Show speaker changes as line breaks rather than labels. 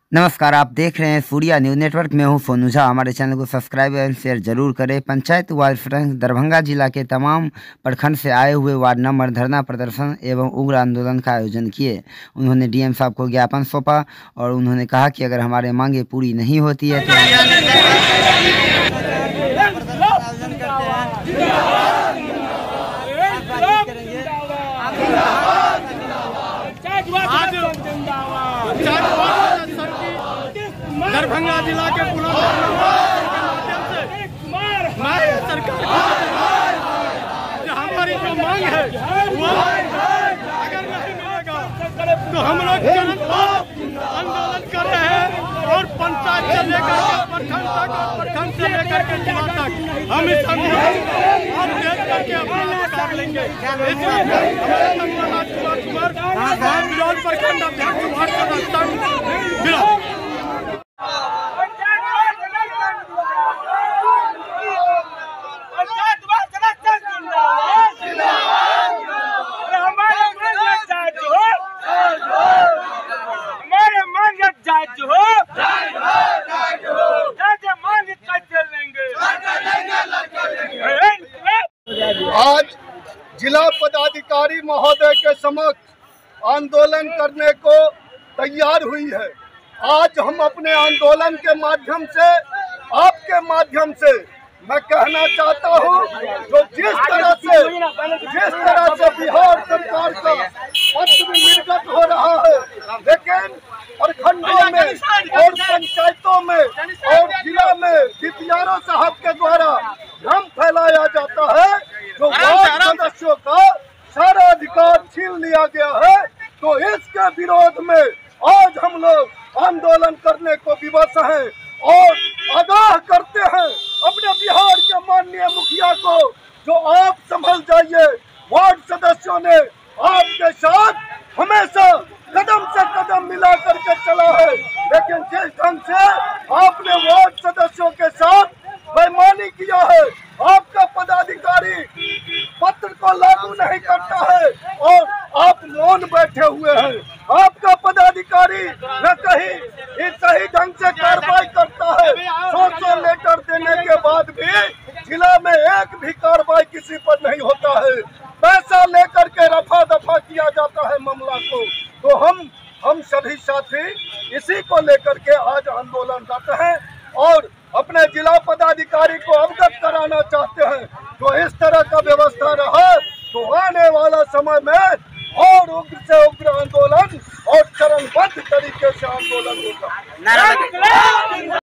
नमस्कार, आप देख रहे हैं सूर्या न्यूज़ नेटवर्क में हूं सोनू झा। हमारे चैनल को सब्सक्राइब एवं शेयर जरूर करें। पंचायत वार्ड फ्रंट दरभंगा जिला के तमाम प्रखंड से आए हुए वार्ड नंबर धरना प्रदर्शन एवं उग्र आंदोलन का आयोजन किए। उन्होंने डीएम साहब को ज्ञापन सौंपा और उन्होंने कहा कि अगर हमारे मांगे पूरी नहीं होती है
दरभंगा जिला के सरकार जो हमारी जो मांग है वो अगर नहीं मिलेगा तो हम लोग आंदोलन कर रहे हैं और पंचायत से लेकर के प्रखंड तक और प्रखंड से लेकर के जिला तक हम इस आंदोलन हम देख करके अपना अधिकार लेंगे। विरोध प्रखंड अध्यक्ष आज जिला पदाधिकारी महोदय के समक्ष आंदोलन करने को तैयार हुई है। आज हम अपने आंदोलन के माध्यम से, आपके माध्यम से मैं कहना चाहता हूं, जो जिस तरह से बिहार सरकार का पत्र निर्गत हो रहा है, लेकिन प्रखंडों में और पंचायतों में और जिला में डीपीआरओ साहब के द्वारा भ्रम फैलाया जाता है, जो वार्ड सदस्यों का सारा अधिकार छीन लिया गया है। तो इसके विरोध में आज हम लोग आंदोलन करने को विवश हैं और आगाह करते हैं अपने बिहार के माननीय मुखिया को, जो आप संभल जाइए। वार्ड सदस्यों ने आपके साथ हमेशा कदम से कदम मिला करके चला है, लेकिन जिस ढंग से आपने वार्ड सदस्यों के साथ बेईमानी किया है, आपका पदाधिकारी पत्र को लागू नहीं करता है और आप मौन बैठे हुए हैं। आपका पदाधिकारी न कहीं सही ढंग से कार्रवाई करता है। 100 लेटर देने के बाद भी जिला में एक भी कार्रवाई किसी पर नहीं होता है। पैसा लेकर के रफा दफा किया जाता है मामला को। तो हम सभी साथी इसी को लेकर के आज आंदोलनरत हैं और अपने जिला पदाधिकारी को अवगत कराना चाहते हैं। तो इस तरह का व्यवस्था रहा तो आने वाला समय में और उग्र से उग्र आंदोलन और चरणबद्ध तरीके से आंदोलन होगा।